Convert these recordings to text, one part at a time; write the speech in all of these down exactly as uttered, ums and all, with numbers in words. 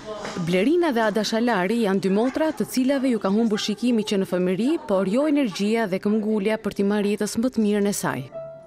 Blerina dhe Ada Shalari janë dy motra të cilave ju ka humbur shikimi që në fëmijëri, por jo energjia dhe këmbgulja për t'i marrë jetës më të mirën e saj.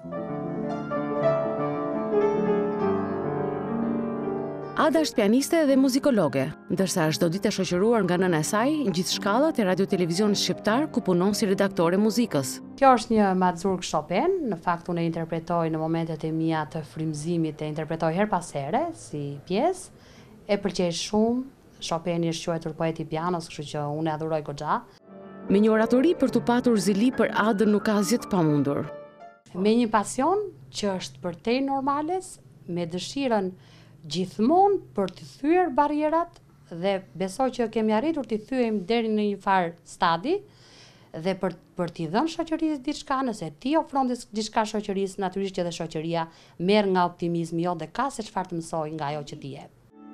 Ada është pianiste dhe muzikologe, ndërsa është çdo ditë e shoqëruar nga nëna e saj në gjithë shkallët e radio-televizionit shqiptar ku punon si redaktore muzikës. Kjo është një Mazurk Chopin, në fakt unë e interpretoj në momentet e mia të frymëzimit, e interpretoj her pas here si pjesë, e pëlqej shumë. Chopin është quajtur poeti i pianos, kështu që unë e adhuroj goxha. Me një oratori për t'u patur zili për Adën nuk ka asgjë të pamundur. Me një pasion që është përtej normales, me dëshirën gjithmonë për të thyer barrierat dhe besoj që kemi arritur t'i thyejmë deri në një far stadi dhe për për t'i dhënë shoqërisë diçka, nëse ti ofron diçka shoqërisë, natyrisht që dhe shoqëria merr nga optimizmi jo dhe ka se çfarë të mësoj nga ajo që ti jep.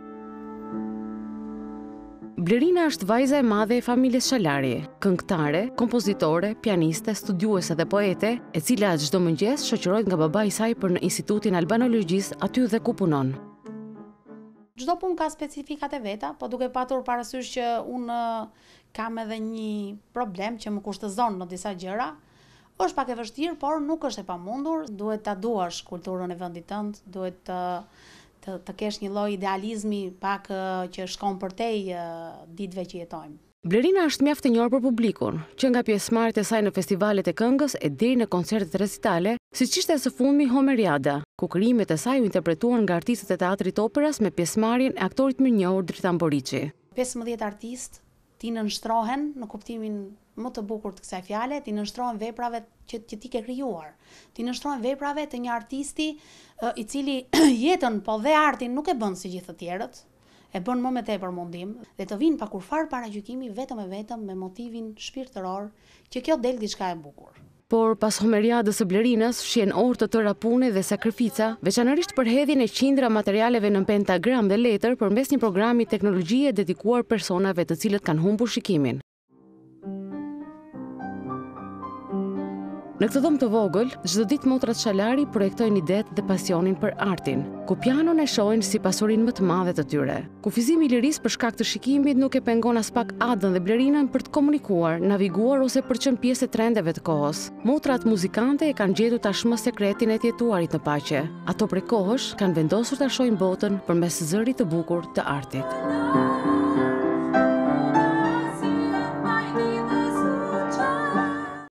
Blerina është vajza e madhe e familjes Shalari, këngëtare, kompozitore, pianiste, studiuese dhe poete, e cila çdo mëngjes shoqërohet nga babai i saj për në Institutin Albanologjisë aty dhe ku punon. Çdo punë ka specifikat e veta, po duke patur parasysh që unë kam edhe një problem që më kushtëzon në disa gjëra. Është pak e vështirë, por nuk është e pamundur. Duhet ta duash kulturën e vendit tënd, duhet të të, të kesh një lloj idealizmi pak që shkon përtej ditëve që jetojmë. Blerina është mjaft e njohur për publikun, që nga pjesëmarrjet e saj në festivalet e këngës e deri në koncertet recitale, siç ishte së fundmi Homeriada, ku krijimet e saj u interpretuan nga artistët e teatrit operës me pjesëmarrjen e aktorit mirënjohur Dritan Boriçi. pesëmbëdhjetë artistë ti nënshtrohen në kuptimin më të bukur të kësaj fjale, ti nënshtrohen veprave që, që ti ke krijuar. Ti nënshtrohen veprave të një artisti uh, i cili jetën po dhe artin nuk e bën si gjithë të tjerët, e bën më me tepër mundim dhe të vinë pa kurfar paragjykimi vetëm e vetëm me motivin shpirtëror që kjo del diçka e bukur. Por pas Homeriadës së Blerinës fshihen orë të tëra pune dhe sakrifica, veçanërisht për hedhjen e qindra materialeve në pentagram dhe letër përmes një programi teknologjie dedikuar personave të cilët kanë humbur shikimin. Në këtë dhomë të vogël, çdo ditë motrat Shalari projektojnë idetë dhe pasionin për artin, ku pianon e shohin si pasurinë më të madhe të tyre. Kufizimi i lirisë për shkak të shikimit nuk e pengon as pak Adën dhe Blerinën për të komunikuar, naviguar ose për të qenë pjesë e trendeve të kohës. Motrat muzikante e kanë gjetur tashmë sekretin e të jetuarit në paqe. Ato prej kohësh kanë vendosur ta shohin botën përmes zërit të bukur të artit.